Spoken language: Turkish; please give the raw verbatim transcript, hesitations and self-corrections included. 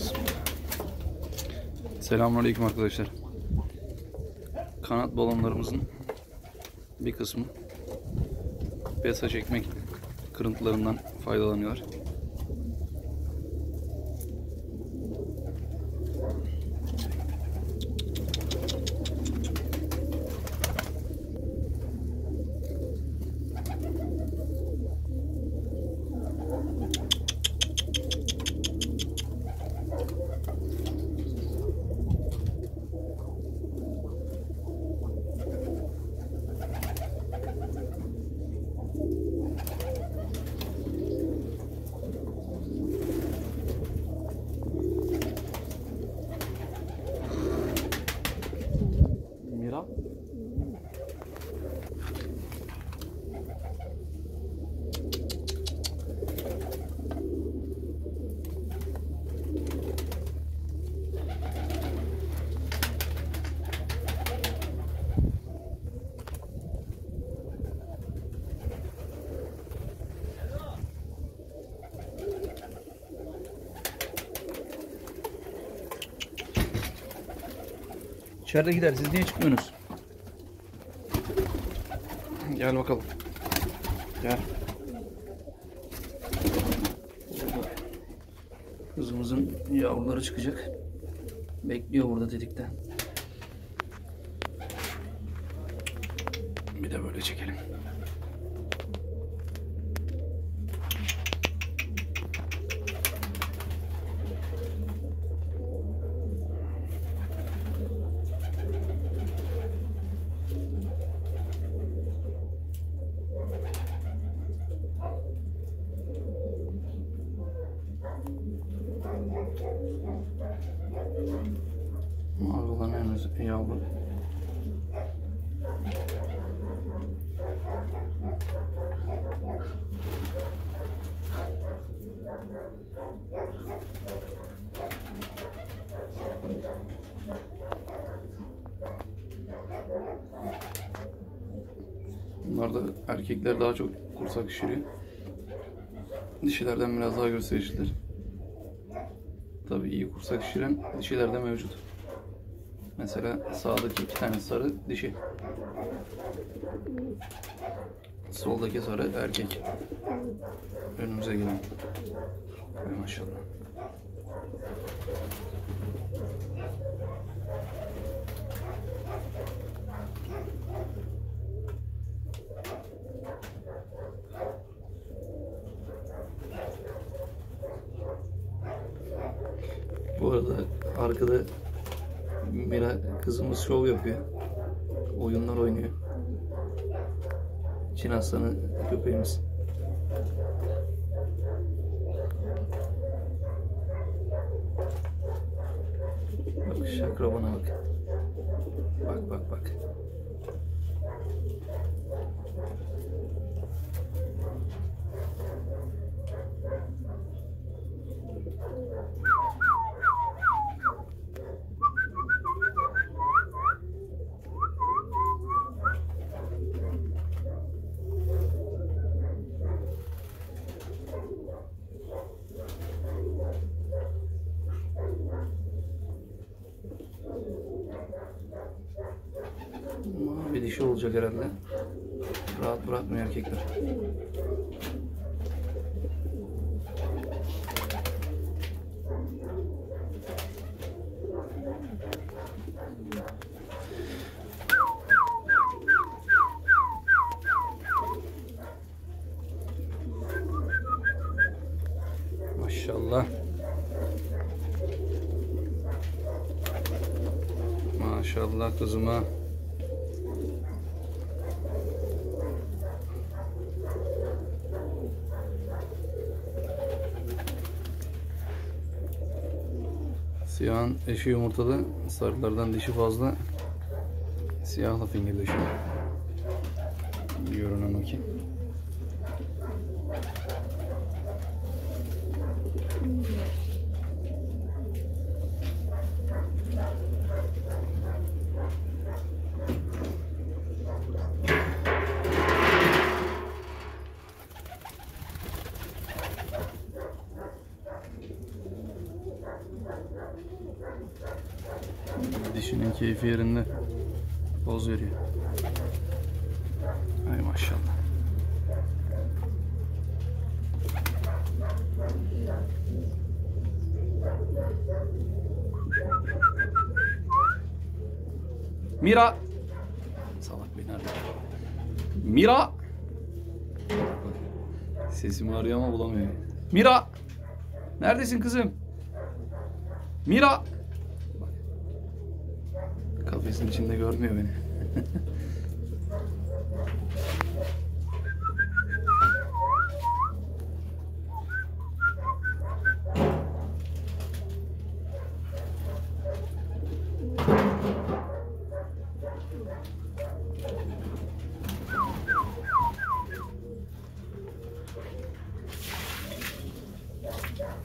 Selamünaleyküm arkadaşlar. Kanat balonlarımızın bir kısmı piyasa çekmek kırıntılarından faydalanıyor. Mira. İçeride gider. Siz niye çıkmıyorsunuz? Gel bakalım. Gel. Kızımızın yavruları çıkacak. Bekliyor burada tetikte. Bir de böyle çekelim. Mavilerin henüz yavru. Bunlar da erkekler daha çok kursak şişiriyor. Dişilerden biraz daha göstericiler. Tabii iyi kursak şişiren dişilerde mevcut. Mesela sağdaki iki tane sarı dişi. Soldaki sarı erkek. Önümüze gelen. Ay maşallah. Bu arada arkada Mira kızımız şov yapıyor. Oyunlar oynuyor. Çin aslanı köpeğimiz. Bak şakrabana bak. Bak bak bak. Mavi dişi olacak herhalde. Rahat bırakmıyor erkekler. Maşallah. Maşallah kızıma. Siyahın eşi yumurtalı, sarılardan dişi fazla, siyahla fingirdeşiyor. Görünen o ki. Dişinin keyfi yerinde. Poz veriyor. Ay maşallah. Mira. Salak beni arıyor. Mira. Sesimi arıyor ama bulamıyor. Mira. Neredesin kızım? Mira. Kafesin içinde görmüyor beni.